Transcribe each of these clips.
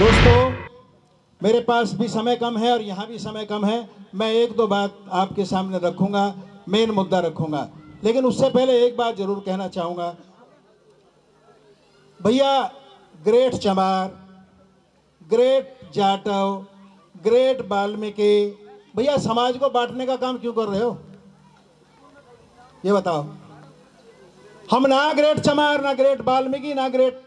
दोस्तों, मेरे पास भी समय कम है और यहाँ भी समय कम है। मैं एक दो बात आपके सामने रखूंगा, मेन मुद्दा रखूंगा, लेकिन उससे पहले एक बात जरूर कहना चाहूंगा। भैया, ग्रेट चमार, ग्रेट जाटव, ग्रेट वाल्मीकि, भैया समाज को बांटने का काम क्यों कर रहे हो? ये बताओ। हम ना ग्रेट चमार, ना ग्रेट वाल्मीकि, ना ग्रेट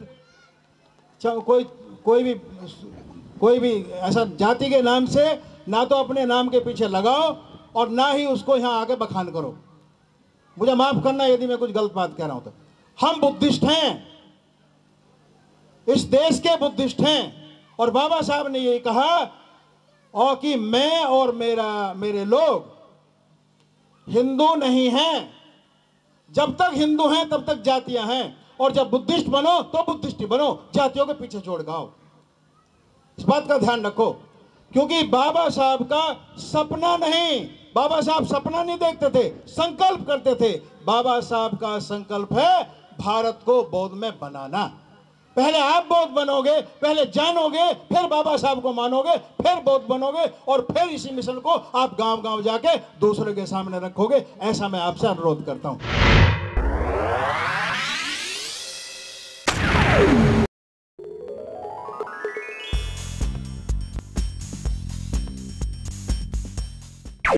कोई भी ऐसा जाति के नाम से ना तो अपने नाम के पीछे लगाओ और ना ही उसको यहां आके बखान करो। मुझे माफ करना यदि मैं कुछ गलत बात कह रहा हूं तो। हम बुद्धिस्ट हैं, इस देश के बुद्धिस्ट हैं, और बाबा साहब ने ये कहा और कि मैं और मेरे लोग हिंदू नहीं हैं। जब तक हिंदू हैं तब तक जातियां हैं, और जब बुद्धिस्ट बनो तो बुद्धिस्ट ही बनो, जातियों के पीछे छोड़ गाओ। इस बात का ध्यान रखो, क्योंकि बाबा साहब का सपना नहीं, बाबा साहब सपना नहीं देखते थे, संकल्प करते थे। बाबा साहब का संकल्प है भारत को बौद्ध में बनाना। पहले आप बौद्ध बनोगे, पहले जानोगे, फिर बाबा साहब को मानोगे, फिर बौद्ध बनोगे, और फिर इसी मिशन को आप गांव गांव जाके दूसरे के सामने रखोगे। ऐसा मैं आपसे अनुरोध करता हूं।